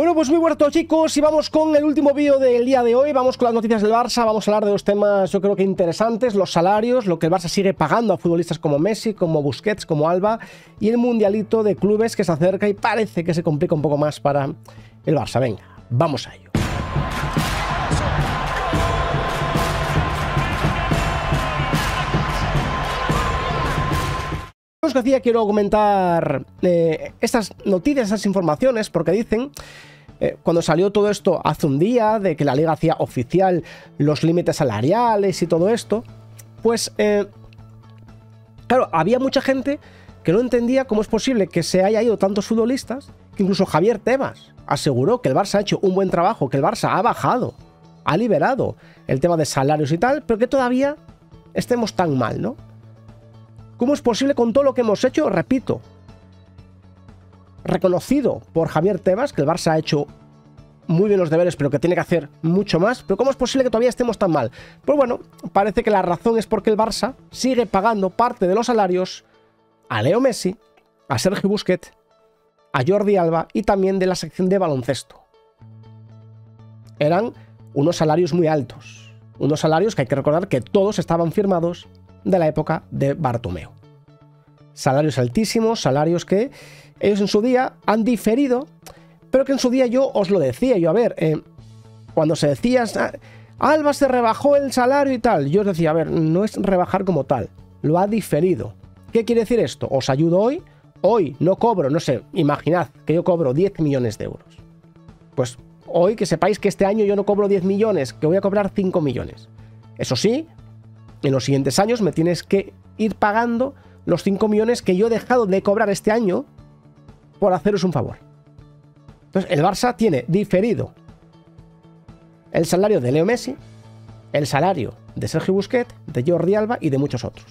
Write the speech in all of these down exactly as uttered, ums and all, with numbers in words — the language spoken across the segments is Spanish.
Bueno, pues muy buenas a todos, chicos, y vamos con el último vídeo del día de hoy. Vamos con las noticias del Barça, vamos a hablar de dos temas yo creo que interesantes: los salarios, lo que el Barça sigue pagando a futbolistas como Messi, como Busquets, como Alba, y el mundialito de clubes que se acerca y parece que se complica un poco más para el Barça. Venga, vamos a ello. Os decía, quiero comentar eh, estas noticias, estas informaciones, porque dicen, eh, cuando salió todo esto hace un día, de que la Liga hacía oficial los límites salariales y todo esto, pues, eh, claro, había mucha gente que no entendía cómo es posible que se haya ido tantos futbolistas, que incluso Javier Tebas aseguró que el Barça ha hecho un buen trabajo, que el Barça ha bajado, ha liberado el tema de salarios y tal, pero que todavía estemos tan mal, ¿no? ¿Cómo es posible con todo lo que hemos hecho? Repito, reconocido por Javier Tebas, que el Barça ha hecho muy bien los deberes, pero que tiene que hacer mucho más. Pero ¿cómo es posible que todavía estemos tan mal? Pues bueno, parece que la razón es porque el Barça sigue pagando parte de los salarios a Leo Messi, a Sergio Busquets, a Jordi Alba y también de la sección de baloncesto. Eran unos salarios muy altos, unos salarios que hay que recordar que todos estaban firmados de la época de Bartomeu. Salarios altísimos, salarios que ellos en su día han diferido, pero que en su día yo os lo decía, yo a ver, eh, cuando se decía Alba se rebajó el salario y tal, yo os decía, a ver, no es rebajar como tal, lo ha diferido. ¿Qué quiere decir esto? Os ayudo hoy, hoy no cobro, no sé, imaginad que yo cobro diez millones de euros. Pues hoy que sepáis que este año yo no cobro diez millones, que voy a cobrar cinco millones. Eso sí, en los siguientes años me tienes que ir pagando los cinco millones que yo he dejado de cobrar este año por haceros un favor. Entonces, el Barça tiene diferido el salario de Leo Messi, el salario de Sergio Busquets, de Jordi Alba y de muchos otros.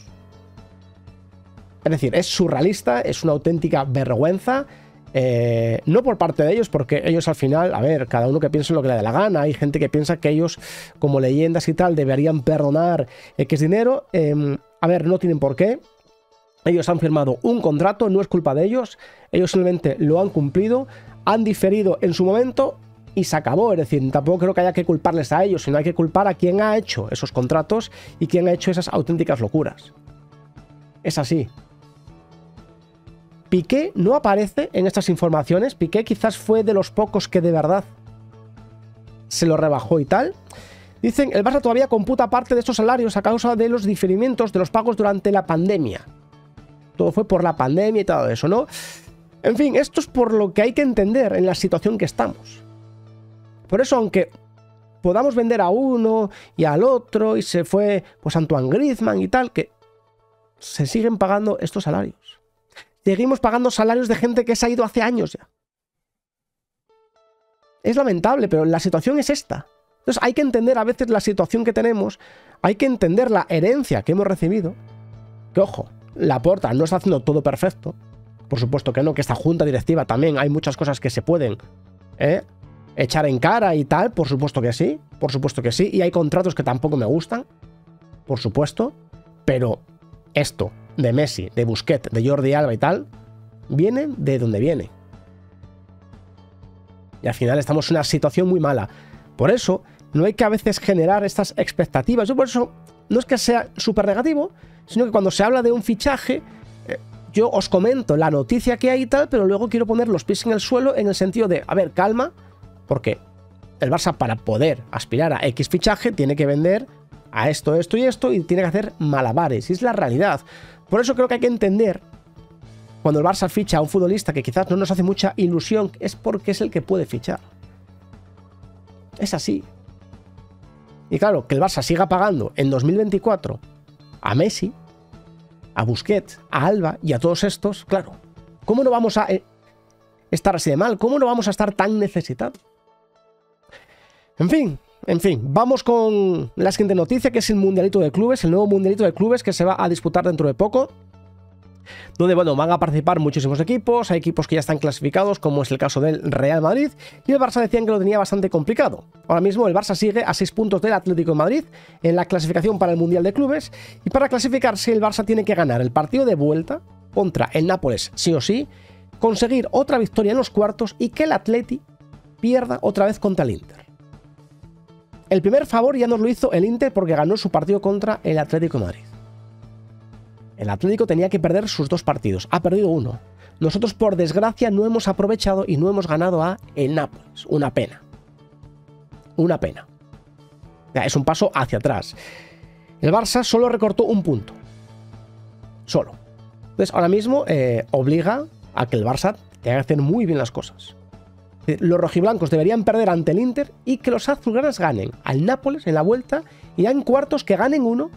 Es decir, es surrealista, es una auténtica vergüenza. Eh, no por parte de ellos, porque ellos al final, a ver, cada uno que piense lo que le dé la gana. Hay gente que piensa que ellos, como leyendas y tal, deberían perdonar X dinero. Eh, a ver, no tienen por qué. Ellos han firmado un contrato, no es culpa de ellos. Ellos simplemente lo han cumplido, han diferido en su momento y se acabó. Es decir, tampoco creo que haya que culparles a ellos, sino hay que culpar a quien ha hecho esos contratos y quien ha hecho esas auténticas locuras. Es así. Piqué no aparece en estas informaciones. Piqué quizás fue de los pocos que de verdad se lo rebajó y tal. Dicen, el Barça todavía computa parte de estos salarios a causa de los diferimientos de los pagos durante la pandemia. Todo fue por la pandemia y todo eso, ¿no? En fin, esto es por lo que hay que entender en la situación que estamos. Por eso, aunque podamos vender a uno y al otro, y se fue pues Antoine Griezmann y tal, que se siguen pagando estos salarios. Seguimos pagando salarios de gente que se ha ido hace años ya. Es lamentable, pero la situación es esta. Entonces hay que entender a veces la situación que tenemos, hay que entender la herencia que hemos recibido. Que ojo, Laporta no está haciendo todo perfecto. Por supuesto que no, que esta junta directiva también hay muchas cosas que se pueden ¿eh? echar en cara y tal. Por supuesto que sí, por supuesto que sí. Y hay contratos que tampoco me gustan, por supuesto. Pero esto de Messi, de Busquets, de Jordi Alba y tal, vienen de donde viene. Y al final estamos en una situación muy mala. Por eso, no hay que a veces generar estas expectativas. Yo por eso, no es que sea súper negativo, sino que cuando se habla de un fichaje, eh, yo os comento la noticia que hay y tal, pero luego quiero poner los pies en el suelo en el sentido de, a ver, calma, porque el Barça para poder aspirar a X fichaje tiene que vender a esto, esto y esto, y tiene que hacer malabares, y es la realidad. Por eso creo que hay que entender, cuando el Barça ficha a un futbolista que quizás no nos hace mucha ilusión, es porque es el que puede fichar. Es así. Y claro, que el Barça siga pagando en dos mil veinticuatro a Messi, a Busquets, a Alba y a todos estos, claro, ¿cómo no vamos a estar así de mal? ¿Cómo no vamos a estar tan necesitados? En fin... En fin, vamos con la siguiente noticia, que es el mundialito de clubes, el nuevo mundialito de clubes que se va a disputar dentro de poco, donde bueno, van a participar muchísimos equipos. Hay equipos que ya están clasificados, como es el caso del Real Madrid, y el Barça decían que lo tenía bastante complicado. Ahora mismo el Barça sigue a seis puntos del Atlético de Madrid en la clasificación para el mundial de clubes, y para clasificarse el Barça tiene que ganar el partido de vuelta contra el Nápoles sí o sí, conseguir otra victoria en los cuartos y que el Atleti pierda otra vez contra el Inter. El primer favor ya nos lo hizo el Inter porque ganó su partido contra el Atlético de Madrid. El Atlético tenía que perder sus dos partidos, ha perdido uno. Nosotros, por desgracia, no hemos aprovechado y no hemos ganado a el Nápoles. Una pena. Una pena. Es un paso hacia atrás. El Barça solo recortó un punto. Solo. Entonces, ahora mismo eh, obliga a que el Barça tenga que hacer muy bien las cosas. Los rojiblancos deberían perder ante el Inter y que los azulgranas ganen al Nápoles en la vuelta y ya en cuartos que ganen uno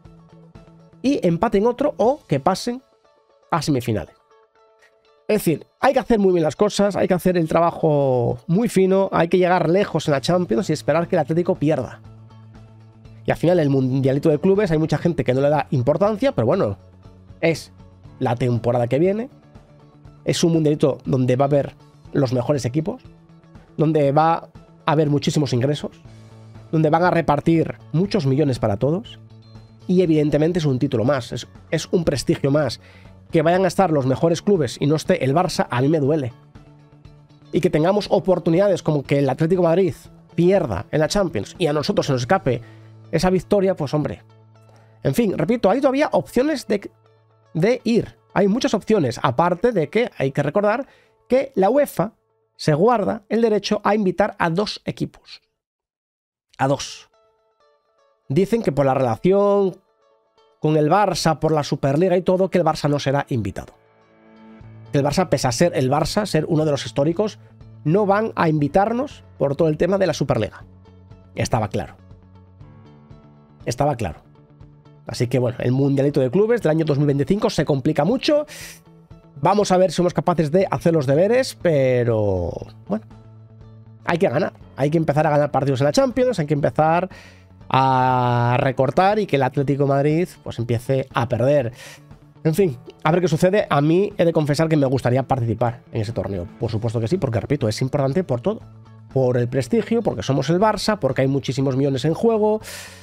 y empaten otro o que pasen a semifinales. Es decir, hay que hacer muy bien las cosas, hay que hacer el trabajo muy fino, hay que llegar lejos en la Champions y esperar que el Atlético pierda. Y al final el mundialito de clubes hay mucha gente que no le da importancia, pero bueno, es la temporada que viene, es un mundialito donde va a haber los mejores equipos, donde va a haber muchísimos ingresos, donde van a repartir muchos millones para todos y evidentemente es un título más, es, es un prestigio más. Que vayan a estar los mejores clubes y no esté el Barça, a mí me duele. Y que tengamos oportunidades como que el Atlético de Madrid pierda en la Champions y a nosotros se nos escape esa victoria, pues hombre. En fin, repito, hay todavía opciones de, de ir. Hay muchas opciones, aparte de que hay que recordar que la UEFA se guarda el derecho a invitar a dos equipos. A dos. Dicen que por la relación con el Barça, por la Superliga y todo, que el Barça no será invitado. Que el Barça, pese a ser el Barça, ser uno de los históricos, no van a invitarnos por todo el tema de la Superliga. Estaba claro. Estaba claro. Así que bueno, el mundialito de clubes del año dos mil veinticinco se complica mucho. Vamos a ver si somos capaces de hacer los deberes, pero bueno, hay que ganar. Hay que empezar a ganar partidos en la Champions, hay que empezar a recortar y que el Atlético de Madrid pues empiece a perder. En fin, a ver qué sucede. A mí he de confesar que me gustaría participar en ese torneo. Por supuesto que sí, porque repito, es importante por todo. Por el prestigio, porque somos el Barça, porque hay muchísimos millones en juego.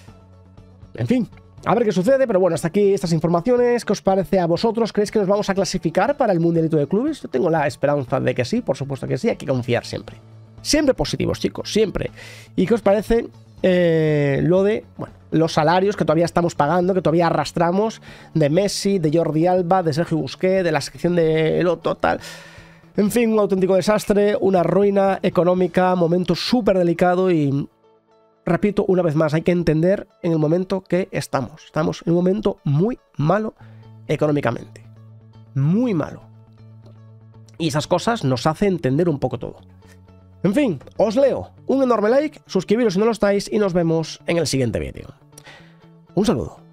En fin, a ver qué sucede, pero bueno, hasta aquí estas informaciones. ¿Qué os parece a vosotros? ¿Creéis que nos vamos a clasificar para el mundialito de clubes? Yo tengo la esperanza de que sí, por supuesto que sí, hay que confiar siempre. Siempre positivos, chicos, siempre. ¿Y qué os parece eh, lo de, bueno, los salarios que todavía estamos pagando, que todavía arrastramos de Messi, de Jordi Alba, de Sergio Busquets, de la sección de Loto, tal? En fin, un auténtico desastre, una ruina económica, momento súper delicado y, repito, una vez más, hay que entender en el momento que estamos. Estamos en un momento muy malo económicamente. Muy malo. Y esas cosas nos hacen entender un poco todo. En fin, os leo. Un enorme like, suscribiros si no lo estáis y nos vemos en el siguiente vídeo. Un saludo.